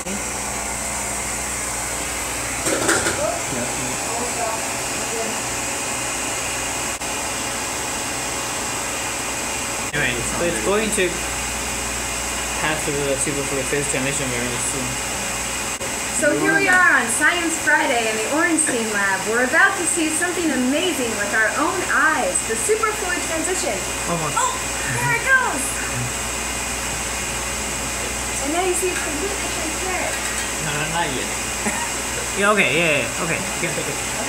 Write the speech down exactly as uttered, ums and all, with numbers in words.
Anyway, so it's going to pass through the superfluid phase transition very soon. So here we are on Science Friday in the Ornstein Lab. We're about to see something amazing with our own eyes, the superfluid transition. Almost. Oh, there it goes! And now you see it's completely transparent. No, no, not yet. Yeah, okay, yeah, yeah, okay. You can take it.